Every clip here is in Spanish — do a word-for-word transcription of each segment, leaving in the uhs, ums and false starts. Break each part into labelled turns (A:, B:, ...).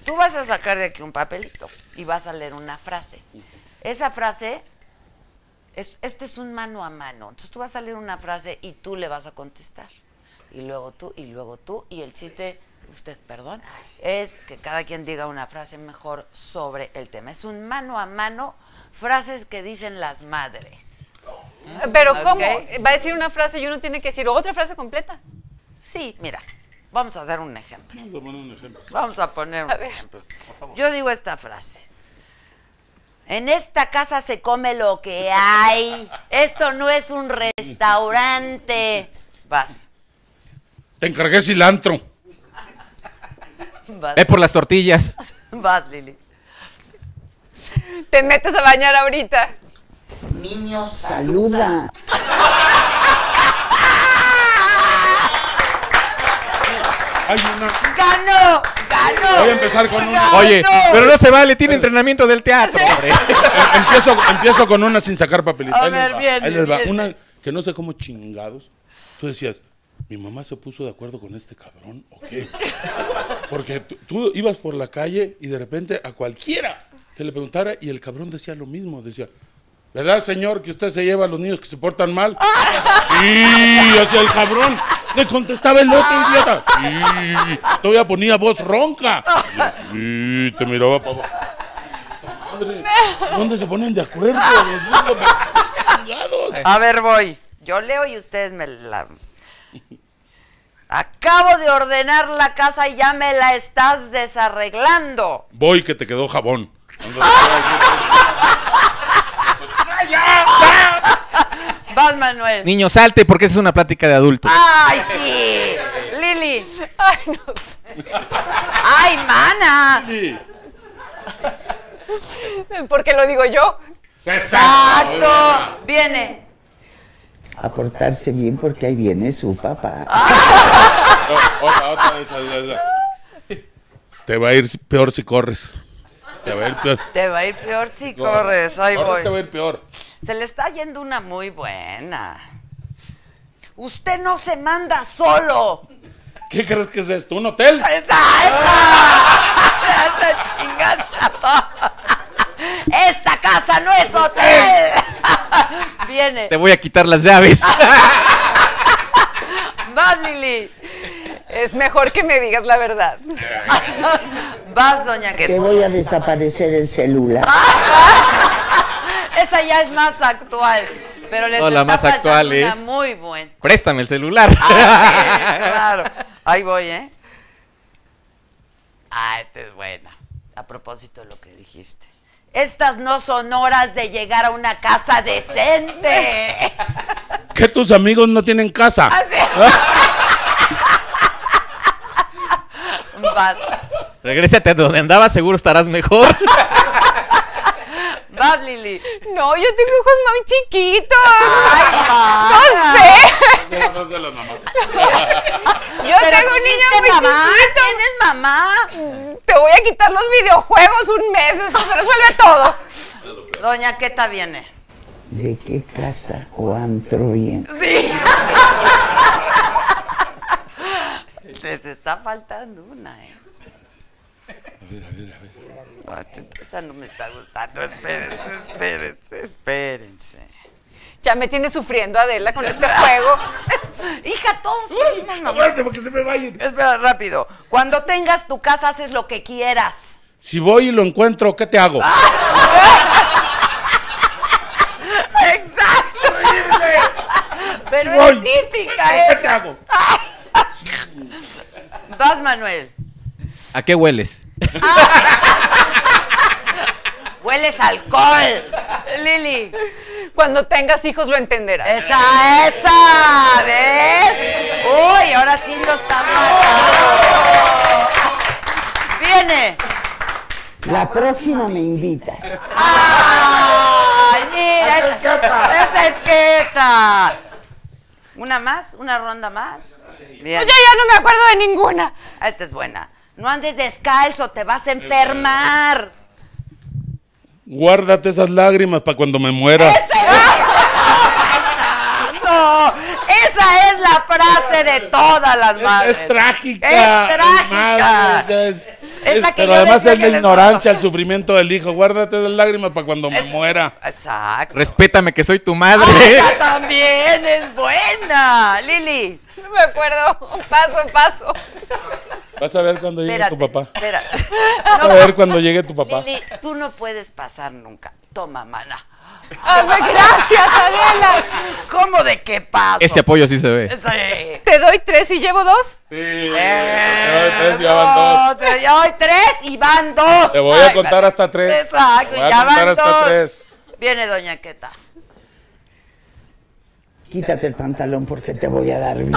A: tú vas a sacar de aquí un papelito y vas a leer una frase. Esa frase, es, este es un mano a mano. Entonces tú vas a leer una frase y tú le vas a contestar. Y luego tú, y luego tú. Y el chiste, usted, perdón, es que cada quien diga una frase mejor sobre el tema. Es un mano a mano, frases que dicen las madres.
B: Pero
A: ¿Okay?
B: ¿cómo? Va a decir una frase y uno tiene que decir otra frase completa.
A: Sí, mira, vamos a dar un ejemplo.
C: Vamos a poner un ejemplo.
A: Vamos a poner un
B: A ver.
A: ejemplo. Yo digo esta frase. En esta casa se come lo que hay. Esto no es un restaurante. Vas.
C: Te encargué cilantro.
A: Vas,
D: Ve por las tortillas.
A: Vas, Lili.
B: Te metes a bañar ahorita.
E: Niño, saluda.
C: Hay una...
A: ¡Ganó! ¡Ganó!
C: Voy a empezar con una.
A: ¡Ganó!
D: Oye, pero no se vale, tiene entrenamiento del teatro, hombre.
C: empiezo, empiezo con una sin sacar papelito.
A: A
C: Ahí
A: ver,
C: les va.
A: viene,
C: Ahí les va.
A: viene.
C: Una que no sé cómo chingados. Tú decías, ¿mi mamá se puso de acuerdo con este cabrón o qué? Porque tú, tú ibas por la calle y de repente a cualquiera que le preguntara y el cabrón decía lo mismo. Decía, ¿verdad, señor, que usted se lleva a los niños que se portan mal? Sí, hacía el cabrón. Le contestaba el otro idiota. Sí, todavía ponía voz ronca. Y yo, sí, te miraba para abajo. Madre, ¿dónde se ponen de acuerdo? Chingados.
A: A ver, voy. Yo leo y ustedes me la... Acabo de ordenar la casa y ya me la estás desarreglando.
C: Voy que te quedó jabón.
A: Vas, Manuel.
D: Niño, salte porque esa es una plática de adultos.
A: ¡Ay, sí! Lili.
B: Ay, no sé.
A: ¡Ay, mana!
C: Sí.
B: ¿Por qué lo digo yo?
A: ¡Exacto! Viene.
E: A portarse bien porque ahí viene su papá.
C: O- Otra, otra de esas, de esas. Te va a ir peor si corres. Te va a ir peor.
A: Te va a ir peor si corres. Ahí
C: Ahora
A: voy.
C: te va a ir peor.
A: Se le está yendo una muy buena. Usted no se manda solo.
C: ¿Qué crees que es esto? ¿Un hotel?
A: ¡Esa, esa! ¡Esa chingada! ¡Esta casa no es hotel! Viene.
D: Te voy a quitar las llaves.
A: Vas, Lili.
B: Es mejor que me digas la verdad.
A: Vas, doña
E: Te
A: Queta.
E: voy a desaparecer el celular.
A: Esa ya es más actual. Pero les
D: No, la
A: está
D: más
A: faltando
D: actual
A: una
D: es-
A: muy buena.
D: Préstame el celular.
A: Ah, sí, claro. Ahí voy, ¿eh? Ah, esta es buena. A propósito de lo que dijiste. Estas no son horas de llegar a una casa decente.
C: ¿Que tus amigos no tienen casa?
A: Así. Vas,
D: Regrésate a donde andabas, seguro estarás mejor.
A: vas, Lili.
B: No, yo tengo hijos muy chiquitos.
A: Ay, ma.
B: No sé.
C: No sé las mamás.
B: Yo
A: Pero
B: tengo un niño
A: ¿tuviste
B: muy
A: mamá?
B: chiquito.
A: ¿Tienes mamá?
B: Te voy a quitar los videojuegos un mes. Eso se resuelve todo.
A: Doña Queta viene.
E: ¿De qué casa o antro bien?
A: Sí. Les está faltando una, ¿eh?
C: A ver, a ver, a ver.
A: No, esta- esta no me está gustando. Espérense, espérense, espérense.
B: Ya me tienes sufriendo, Adela, con este juego.
A: Hija, todos tenemos mamá.
C: Aguante porque se me vayan.
A: Espera, rápido. Cuando tengas tu casa, haces lo que quieras.
C: Si voy y lo encuentro, ¿qué te hago?
A: ¡Exacto! Pero
C: Voy.
A: es típica,
C: ¿Qué
A: ¿eh?
C: te hago?
A: Vas, Manuel.
D: ¿A qué hueles?
A: Hueles a alcohol. Lili.
B: Cuando tengas hijos lo entenderás.
A: Esa, esa. ¿Ves? Uy, ahora sí lo están matando. Viene.
E: La próxima me invitas.
A: ¡Ay, mira! Esa, esa es Queta. ¿Una más? ¿Una ronda más? Bien.
B: Yo ya no me acuerdo de ninguna.
A: Ah, esta es buena. No andes descalzo, te vas a enfermar.
C: Guárdate esas lágrimas para cuando me muera.
A: ¡No! Esa es la frase de todas las
C: Es,
A: madres.
C: es trágica.
A: Es trágica.
C: madre, o sea, es-
A: Es
C: es-
A: la que
C: pero
A: yo
C: además
A: decía
C: es la
A: que les
C: ignorancia,
A: daba.
C: el sufrimiento del hijo. Guárdate las lágrimas para cuando me
A: Es-
C: muera.
A: Exacto.
D: Respétame que soy tu madre.
A: Esa también es buena. Lili.
B: No me acuerdo. Paso en paso.
C: Vas a ver cuando llegue
A: Espérate,
C: tu papá.
A: espera.
C: Vas a ver cuando llegue tu papá.
A: Lili, tú no puedes pasar nunca. Toma, mana.
B: Ay, gracias, Adela.
A: ¿Cómo de qué paso?
D: Ese apoyo sí se ve.
A: Sí.
B: Te doy tres y llevo dos.
C: Sí.
A: Eh,
C: Tres, ya van dos.
A: tres, ya voy tres y van dos.
C: Te voy a
A: Ay,
C: contar hasta tres.
A: Exacto,
C: Te voy a
A: ya
C: contar
A: van
C: hasta
A: dos.
C: tres.
A: Viene Doña Queta.
E: Quítate el pantalón porque te voy a dar bien.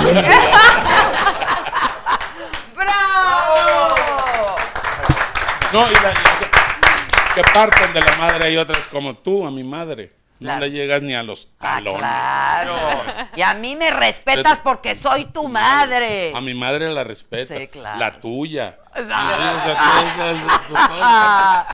A: ¡Bravo!
C: No, y, la, y que parten de la madre hay otras como tú a mi madre. No
A: Claro.
C: le llegas ni a los
A: Ah,
C: talones.
A: claro. Y a mí me respetas porque soy tu madre.
C: A mi madre la respeta.
A: Sí, claro.
C: La tuya.
A: Exacto.
C: Sí, o sea, tú- o sea, tú- tú-